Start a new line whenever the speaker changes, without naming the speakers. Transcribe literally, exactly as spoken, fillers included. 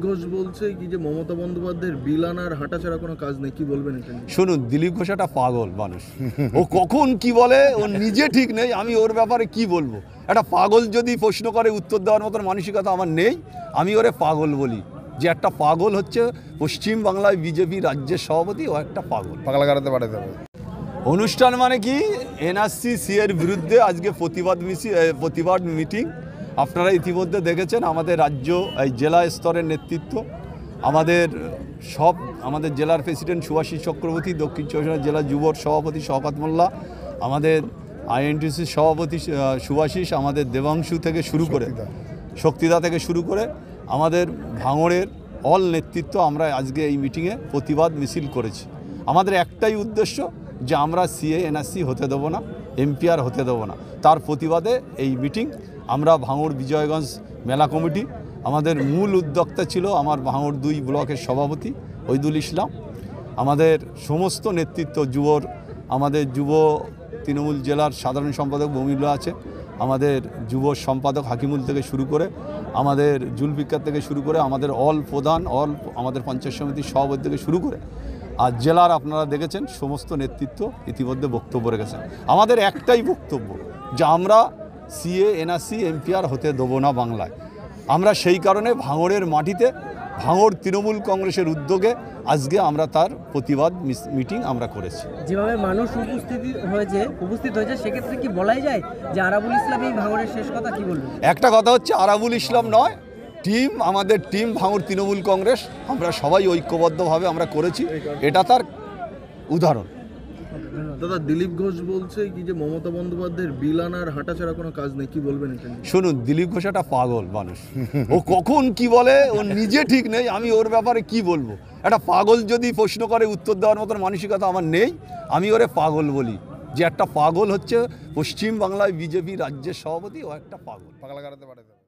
ঘোষ বলছে কি যে মমতা বন্দ্যোপাধ্যায়ের বিল আনার হাঁটা ছাড়া কোনো কাজ নেই, কি বলবেন এটা নিয়ে?
শুনুন, দিলীপ ঘোষ একটা পাগল মানুষ। ও কখন কি বলে ও নিজে ঠিক নেই, আমি ওর ব্যাপারে কি বলবো? একটা পাগল যদি প্রশ্ন করে উত্তর দেওয়ার মতন মানসিকতা আমার নেই, আমি ওরে পাগল বলি। যে একটা পাগল হচ্ছে পশ্চিম বাংলায় বিজেপি রাজ্যের সভাপতি, ও একটা পাগল।
পাগলা গাড়াতে পাঠাতে হবে।
অনুষ্ঠান মানে কি, এনআরসি সি এর বিরুদ্ধে আজকে প্রতিবাদ প্রতিবাদ মিটিং। আপনারা ইতিমধ্যে দেখেছেন আমাদের রাজ্য এই জেলা স্তরের নেতৃত্ব, আমাদের সব আমাদের জেলার প্রেসিডেন্ট সুভাষিস চক্রবর্তী, দক্ষিণ চব্বিশ পরগনা জেলা যুবর সভাপতি শওকত মোল্লা, আমাদের আইএনটিসির সভাপতি সুভাষিস, আমাদের দেবাংশু থেকে শুরু করে শক্তিদা থেকে শুরু করে আমাদের ভাঙড়ের অল নেতৃত্ব আমরা আজকে এই মিটিংয়ে প্রতিবাদ মিছিল করেছি। আমাদের একটাই উদ্দেশ্য যে আমরা সিএ এনআরসি হতে দেবো না, এমপিআর হতে দেবো না। তার প্রতিবাদে এই মিটিং। আমরা ভাঙড় বিজয়গঞ্জ মেলা কমিটি, আমাদের মূল উদ্যোক্তা ছিল আমার ভাঙড় দুই ব্লকের সভাপতি ওইদুল ইসলাম, আমাদের সমস্ত নেতৃত্ব যুবর, আমাদের যুব তৃণমূল জেলার সাধারণ সম্পাদক বমিল্লা আছে, আমাদের যুব সম্পাদক হাকিমুল থেকে শুরু করে আমাদের জুলফিকার থেকে শুরু করে আমাদের অল প্রধান, অল আমাদের পঞ্চায়েত সমিতির সভাপতি থেকে শুরু করে আর জেলার আপনারা দেখেছেন সমস্ত নেতৃত্ব ইতিমধ্যে বক্তব্য রেখেছেন। আমাদের একটাই বক্তব্য যে আমরা সিএ এনআরসি এমপিআর হতে দেবো না বাংলায়। আমরা সেই কারণে ভাঙড়ের মাটিতে ভাঙড় তৃণমূল কংগ্রেসের উদ্যোগে আজকে আমরা তার প্রতিবাদ মিটিং আমরা করেছি।
যেভাবে মানুষ উপস্থিতি হয়েছে উপস্থিত হয়েছে সেক্ষেত্রে কি বলাই যায় যে আরাবুল ইসলাম এই ভাঙড়ের শেষ কথা কি বলবেন? একটা
কথা হচ্ছে আরাবুল ইসলাম নয়, টিম, আমাদের টিম ভাঙড় তৃণমূল কংগ্রেস, আমরা সবাই ঐক্যবদ্ধভাবে আমরা করেছি, এটা তার উদাহরণ।
দাদা, দিলীপ ঘোষ বলছে কি যে মমতা বন্দ্যোপাধ্যায়ের বিল আনার হাঁটা ছাড়া কোনো কাজ নেই, কি বলবেন এটা নিয়ে?
শুনুন, দিলীপ ঘোষ একটা পাগল মানুষ। ও কখন কি বলে ও নিজে ঠিক নেই, আমি ওর ব্যাপারে কি বলবো? একটা পাগল যদি প্রশ্ন করে উত্তর দেওয়ার মতন মানসিকতা আমার নেই, আমি ওরে পাগল বলি। যে একটা পাগল হচ্ছে পশ্চিম বাংলায় বিজেপি রাজ্যের সভাপতি, ও একটা পাগল।
পাগলা গাড়াতে পাঠাতে হবে।